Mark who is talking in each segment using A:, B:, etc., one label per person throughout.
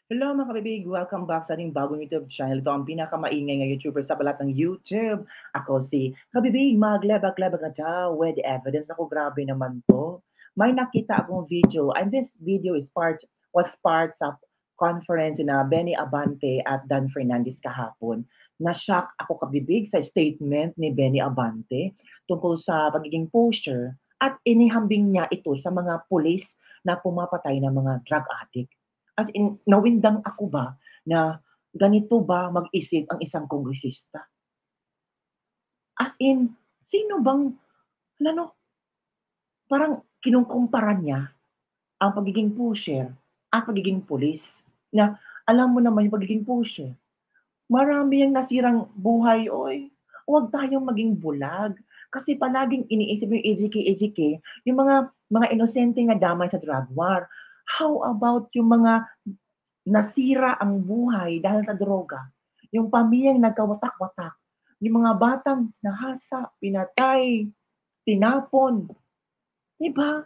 A: Hello mga kabibig! Welcome back sa ating bagong YouTube channel. Ito ang pinakamaingay na YouTuber sa balat ng YouTube. Ako si Kabibig, maglebak-lebak na daw with evidence. Ako, grabe naman to. May nakita akong video and this video was part sa conference na Benny Abante at Dan Fernandez kahapon. Na-shock ako kabibig sa statement ni Benny Abante tungkol sa pagiging poster at inihambing niya ito sa mga pulis na pumapatay ng mga drug addict. As in, nawindang ako ba na ganito ba mag-isip ang isang kongresista? As in, sino bang, ano, parang kinukumpara niya ang pagiging pusher at pagiging pulis. Na alam mo naman yung pagiging pusher, marami yang nasirang buhay, oy. Huwag tayong maging bulag. Kasi palaging iniisip yung EJK, yung mga inosente nga damay sa drug war. How about yung mga nasira ang buhay dahil sa droga? Yung pamilyang nagkawatak-watak, yung mga batang nahasa, pinatay, tinapon, 'di ba?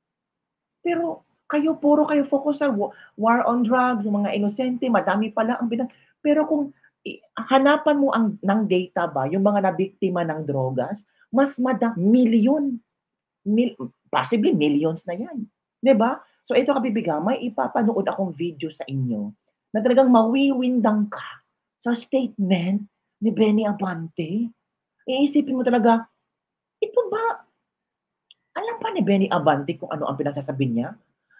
A: Pero puro kayo focus sa war on drugs, yung mga inosente, madami pala ang pero kung hanapan mo ng data ba, yung mga nabiktima ng drogas, mas milyon, possibly millions na yan, 'di ba? So ito kabibigan, may ipapanood akong video sa inyo na talagang mawiwindang ka sa statement ni Benny Abante. Iisipin mo talaga, ito ba, alam pa ni Benny Abante kung ano ang pinagsasabi niya?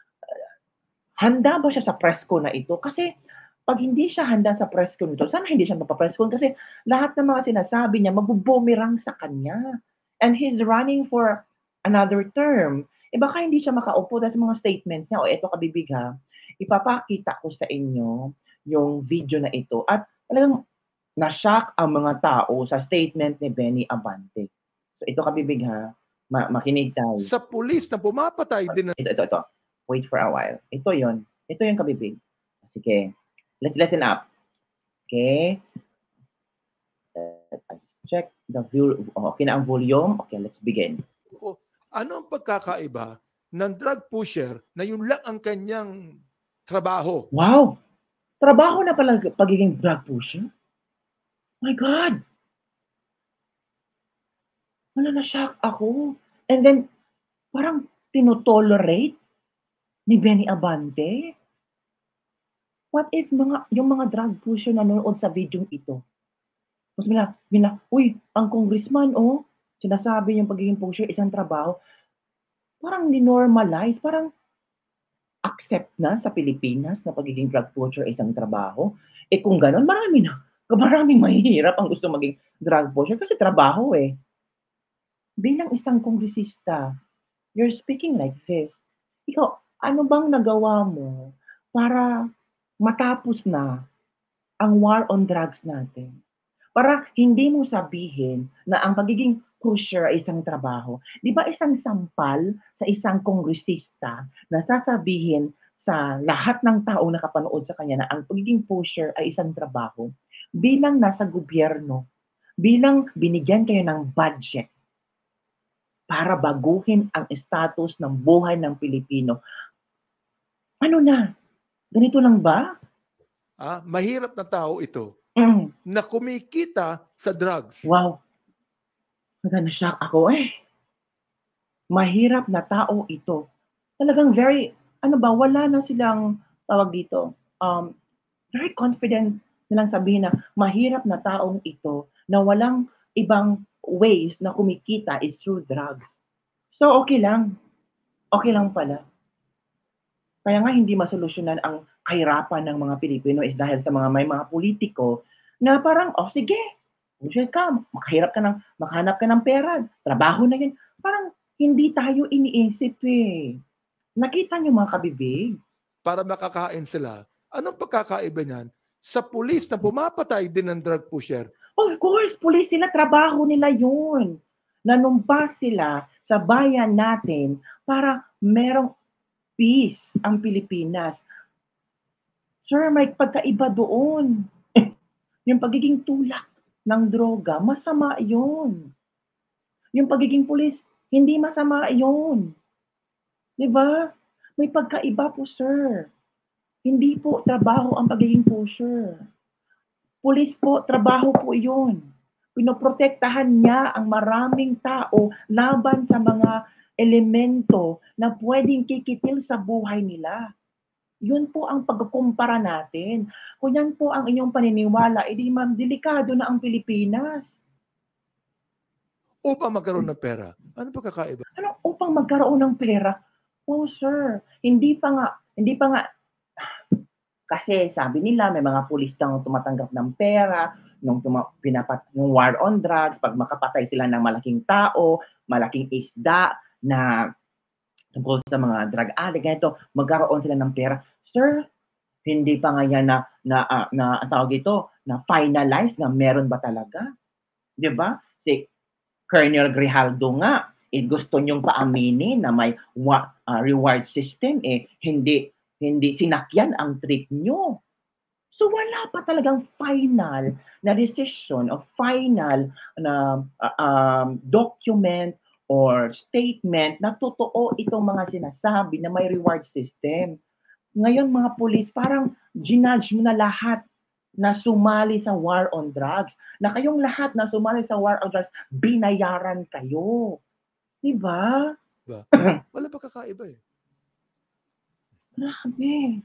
A: Handa ba siya sa press con na ito? Kasi 'pag hindi siya handa sa press con nito, sana hindi siya magpa-press con kasi lahat ng mga sinasabi niya magbo-boomerang sa kanya. And he's running for another term. Eh, baka hindi siya makaupo dahil sa mga statements niya. O eto kabibig ha, ipapakita ko sa inyo yung video na ito at talagang na-shock ang mga tao sa statement ni Benny Abante. So ito kabibig ha, makinig tayo.
B: Sa pulis na pumapatay din.
A: Ito. Wait for a while. Ito yon. Ito yung kabibig. Sige. Let's listen up. Okay. Let's check the view. Okay na ang volume. Okay, let's begin.
B: Ano ang pagkakaiba ng drug pusher na yun lang ang kanyang trabaho?
A: Wow! Trabaho na pala pagiging drug pusher? My God! Na-shock ako. And then, parang tinotolerate ni Benny Abante? What if yung mga drug pusher na nanonood sa video ito? Tapos uy, ang congressman, oh, sinasabi yung pagiging pusher isang trabaho. Parang ni-normalize, parang accept na sa Pilipinas na pagiging drug pusher isang trabaho. Eh kung gano'n, maraming mahihirap ang gusto maging drug pusher kasi trabaho eh. Bilang isang kongresista, you're speaking like this. Ikaw, ano bang nagawa mo para matapos na ang war on drugs natin? Para hindi mo sabihin na ang pagiging pusher ay isang trabaho. Di ba isang sampal sa isang kongresista na sasabihin sa lahat ng taong nakapanood sa kanya na ang pagiging pusher ay isang trabaho, bilang nasa gobyerno, bilang binigyan kayo ng budget para baguhin ang status ng buhay ng Pilipino. Ano na? Ganito lang ba?
B: Mahirap na tao ito na kumikita sa drugs.
A: Wow. Na-shock ako eh. Mahirap na tao ito. Talagang wala na silang tawag dito, very confident nilang sabihin na mahirap na taong ito na walang ibang ways na kumikita is through drugs. So okay lang. Okay lang pala. Kaya nga hindi masolusyonan ang kahirapan ng mga Pilipino is dahil sa may mga politiko na parang, sige, pusher ka, makahanap ka ng pera, trabaho na yan. Parang hindi tayo iniisip eh. Nakita niyo mga kabibig?
B: Para makakain sila. Anong pagkakaiba niyan sa pulis na pumapatay din ng drug pusher?
A: Of course, pulis sila, trabaho nila yun. Nanumpas sila sa bayan natin para merong peace ang Pilipinas. Sir, may pagkaiba doon. Yung pagiging tulak ng droga, masama yun. Yung pagiging pulis, hindi masama yun. Diba? May pagkaiba po, sir. Hindi po trabaho ang pagiging pusher. Pulis po, trabaho po yun. Pinoprotektahan niya ang maraming tao laban sa mga elemento na pwedeng kikitil sa buhay nila. Yun po ang pagkukumpara natin. Kung yan po ang inyong paniniwala, edi ma'am, delikado na ang Pilipinas.
B: Upang magkaroon ng pera. Ano pagkakaiba?
A: Ano upang magkaroon ng pera? Oh, sir, hindi pa nga, kasi sabi nila may mga pulis daw tumatanggap ng pera nung yung war on drugs, pag makapatay sila ng malaking tao, malaking isda na tungkol sa mga drug addict, ganito, magkaroon sila ng pera. Sir, hindi pa nga yan ang tawag ito, na finalize nga meron ba talaga? 'Di ba? Si Colonel Grijaldo nga, gusto niyong paaminin na may reward system, hindi sinakyan ang trick niyo. So wala pa talagang final na decision o final na document or statement na totoo itong mga sinasabi na may reward system. Ngayon mga pulis, parang ginudge mo na lahat na sumali sa war on drugs. Na kayong lahat na sumali sa war on drugs, binayaran kayo. Diba?
B: Ba? Wala pagkakaiba eh.
A: Grabe.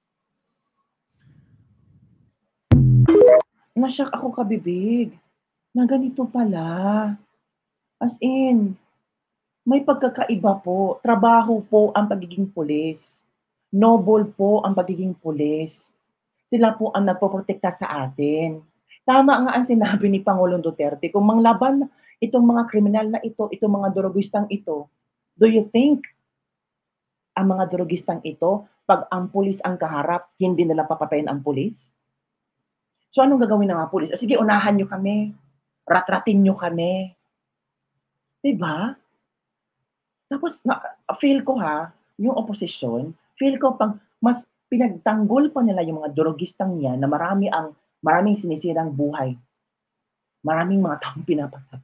A: Nashock ako kabibig. Na ganito pala. As in, may pagkakaiba po. Trabaho po ang pagiging pulis. Noble po ang pagiging pulis. Sila po ang nagpoprotekta sa atin. Tama nga ang sinabi ni Pangulong Duterte, kung manglaban itong mga kriminal na ito, itong mga drogistang ito, do you think ang mga drogistang ito, pag ang pulis ang kaharap, hindi nila papatayin ang pulis? So anong gagawin ng mga pulis? Sige, unahan nyo kami. Ratratin nyo kami. Diba? Tapos, feel ko yung oposisyon, feel ko pag mas pinagtanggol pa nila yung mga drogistang yan na maraming sinisirang buhay. Maraming mga taong pinapatay.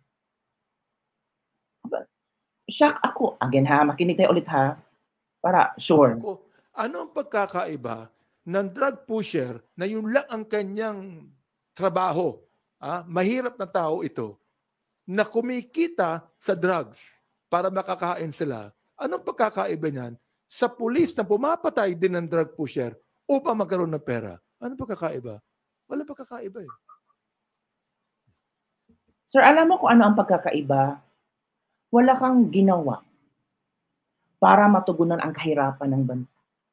A: Shock ako. Again makinig tayo ulit para sure.
B: Ano ang pagkakaiba ng drug pusher na yun lang ang kanyang trabaho? Mahirap na tao ito na kumikita sa drugs para makakain sila. Anong pagkakaiba niyan sa pulis na pumapatay din ng drug pusher upang magkaroon ng pera? Anong pagkakaiba? Wala pagkakaiba eh.
A: Sir, alam mo kung ano ang pagkakaiba? Wala kang ginawa para matugunan ang kahirapan ng bansa.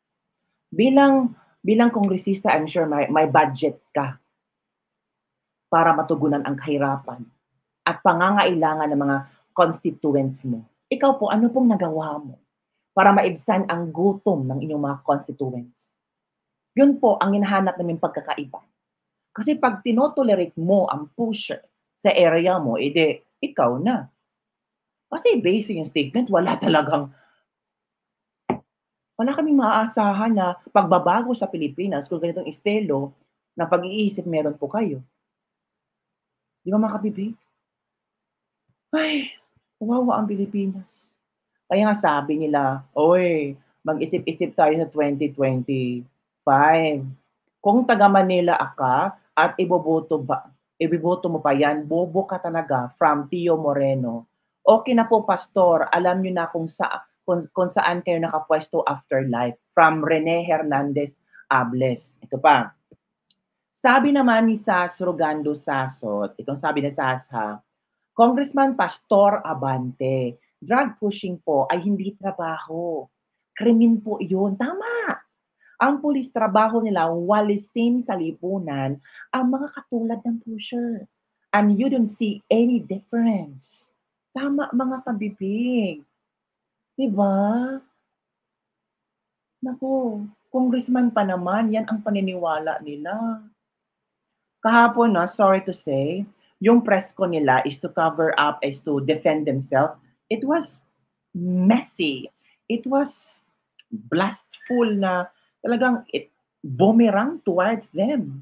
A: Bilang kongresista, I'm sure may budget ka para matugunan ang kahirapan at pangangailangan ng mga constituents mo. Ikaw po, ano pong nagawa mo para maibsan ang gutom ng inyong mga constituents? Yun po ang hinahanap namin pagkakaiba. Kasi pag tinotolerate mo ang pusher sa area mo, ikaw na. Kasi based yung statement, wala kaming maaasahan na pagbabago sa Pilipinas kung ganitong estilo na pag-iisip meron po kayo. Di ba mga kabibig? Ay, kawawa ang Pilipinas. Kaya nga sabi nila, oy, mag-isip-isip tayo sa 2025. Kung taga Manila ka at iboboto mo pa yan, bobo ka talaga, from Tio Moreno. Okay na po, Pastor, alam nyo na kung saan kayo nakapwesto afterlife. From Rene Hernandez Ables. Ito pa. Sabi naman ni Sas Rogando Sasot, itong sabi ni Sas Congressman Pastor Abante, drug pushing po ay hindi trabaho. Krimen po iyon. Tama! Ang pulis trabaho nila walisin sa lipunan ang mga katulad ng pusher. And you don't see any difference. Tama mga kabibig. Diba? Naku, congressman pa naman, yan ang paniniwala nila. Kahapon, sorry to say, yung press ko nila is to cover up, is to defend themselves. It was messy. It was blastful na talagang boomerang towards them.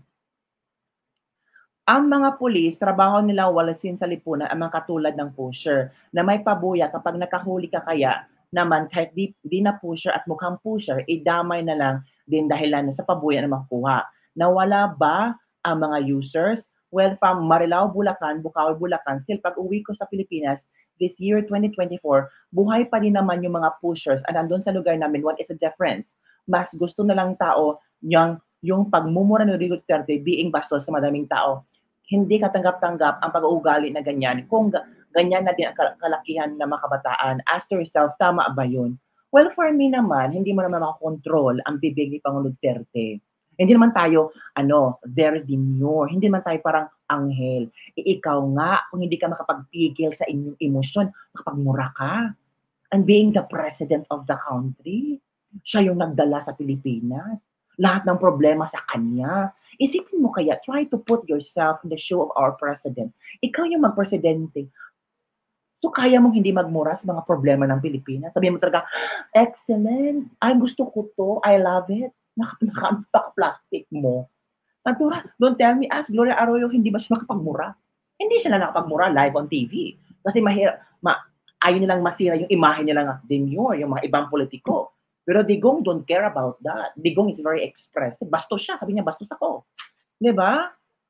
A: Ang mga pulis, trabaho nila walasin sa lipunan ang mga katulad ng pusher na may pabuya kapag nakahuli ka kaya naman kahit di na pusher at mukhang pusher, idamay na lang din dahilan sa pabuya na makukuha. Nawala ba ang mga users? Well, from Marilao, Bulacan, Bukawi, Bulacan, still pag uwi ko sa Pilipinas, this year 2024, buhay pa din naman yung mga pushers at andun sa lugar namin, what is the difference? Mas gusto na lang tao yung pagmumura ni Rodrigo Duterte being bastos sa madaming tao. Hindi katanggap-tanggap ang pag-uugali na ganyan kung ganyan na din ang kalakihan ng mga kabataan. Ask yourself, tama ba yun? Well, for me naman, hindi mo naman makakontrol ang bibig ni Pangulong Duterte. Hindi naman tayo, very demure. Hindi naman tayo parang anghel. Ikaw nga, kung hindi ka makapagpigil sa inyong emosyon, makapagmura ka. And being the president of the country, siya yung nagdala sa Pilipinas. Lahat ng problema sa kanya. Isipin mo kaya, try to put yourself in the shoe of our president. Ikaw yung magpresidente. So, kaya mong hindi magmura sa mga problema ng Pilipinas. Sabihin mo talaga, excellent. Ay, gusto ko to. I love it. Naka-plastic mo. Natura, don't tell me, ask Gloria Arroyo, hindi ba siya makapagmura? Hindi siya na nakapagmura live on TV. Kasi ayaw nilang masira yung imahe nila demure, yung mga ibang politiko. Pero Digong don't care about that. Digong is very expressive. Bastos siya. Sabi niya, bastos ako. Di ba?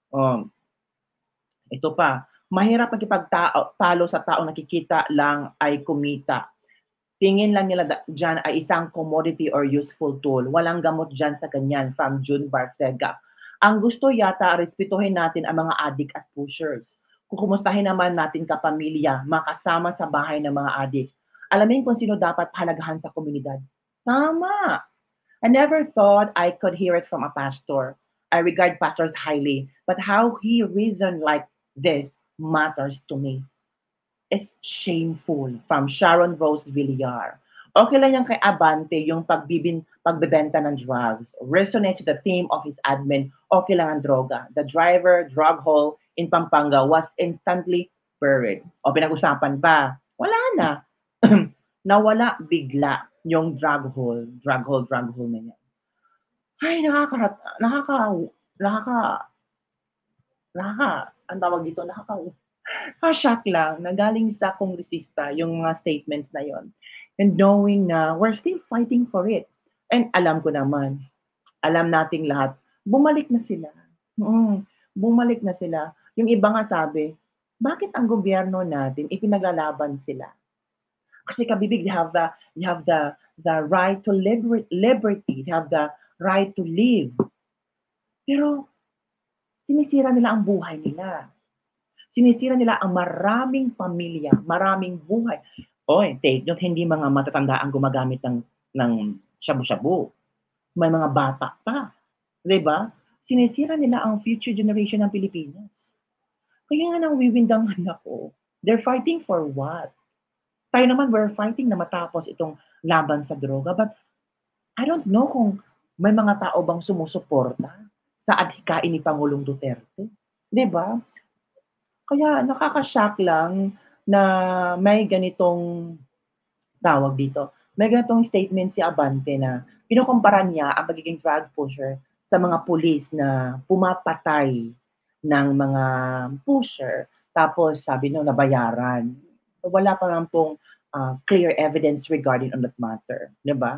A: Ito pa, mahirap magkipagtalo sa taong nakikita lang ay kumita. Tingin lang nila dyan ay isang commodity or useful tool. Walang gamot dyan sa ganyan, from June Barcega. Ang gusto yata, respetuhin natin ang mga adik at pushers. Kung kumustahin naman natin kapamilya, makasama sa bahay ng mga adik. Alamin kung sino dapat pahalagahan sa komunidad. Tama! I never thought I could hear it from a pastor. I regard pastors highly, but how he reasoned like this matters to me. It's shameful, from Sharon Rose Villar. Okay lang yan kay Abante yung pagbebenta ng drugs. Resonates to the theme of his admin, okay lang ang droga. The driver drug haul in Pampanga was instantly buried. O pinag-usapan ba? Wala na. Nawala bigla yung drug haul na yan. Ay, ang tawag dito, shock lang na galing sa kongresista yung mga statements na yon. And knowing na we're still fighting for it. And alam ko naman, alam nating lahat, bumalik na sila. Bumalik na sila. Yung iba nga sabi, bakit ang gobyerno natin ipinaglalaban sila? Kasi kabibig, you have the right to liberty, you have the right to live. Pero sinisira nila ang buhay nila. Sinisira nila ang maraming pamilya, maraming buhay. Take note, hindi mga matatanda ang gumagamit ng shabu-shabu. May mga bata pa. Diba? Sinisira nila ang future generation ng Pilipinas. Kaya nga nang wiwindang ako. They're fighting for what? Tayo naman, we're fighting na matapos itong laban sa droga. But I don't know kung may mga tao bang sumusuporta sa adhikain ni Pangulong Duterte. Diba? Kaya nakaka-shock lang na may ganitong tawag dito. May ganitong statement si Abante na kinukumpara niya ang pagiging drug pusher sa mga pulis na pumapatay ng mga pusher. Tapos sabi nung nabayaran. Wala pa lang pong clear evidence regarding on that matter. Diba?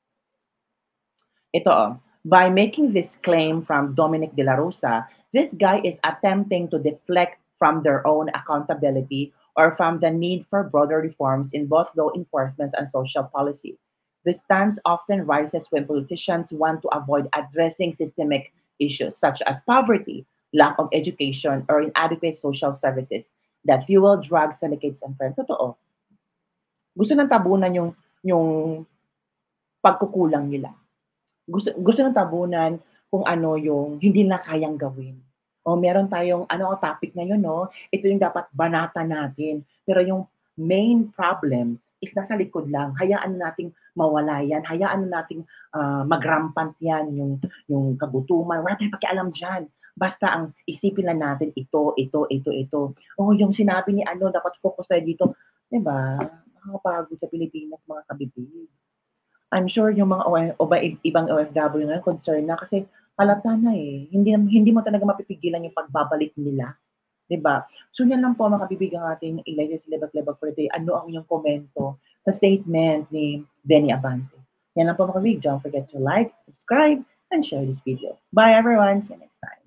A: Ito, by making this claim from Dominic De La Rosa, this guy is attempting to deflect from their own accountability or from the need for broader reforms in both law enforcement and social policy. This stance often rises when politicians want to avoid addressing systemic issues such as poverty, lack of education, or inadequate social services that fuel drug syndicates and crime. Totoo. Gusto nang tabunan yung pagkukulang nila. Gusto nang tabunan kung ano yung hindi na kayang gawin. Meron tayong topic ngayon, no? Ito yung dapat banata natin. Pero yung main problem is nasa likod lang. Hayaan nating mawala yan. Hayaan nating magrampant yan, yung kagutuman. Wala tayong pakialam dyan. Basta ang isipin lang natin ito. Yung sinabi ni dapat focus tayo dito. Diba? Nakakapagod sa Pilipinas, mga kabibig. I'm sure yung mga ibang OFW na concerned na kasi halata na eh. Hindi mo talaga mapipigilan yung pagbabalik nila. Diba? So yan lang po mga kabibigang ating Ilay Lebak-Lebak for today. Ano ang inyong komento sa statement ni Benny Abante? Yan lang po mga kabig. Don't forget to like, subscribe, and share this video. Bye everyone. See you next time.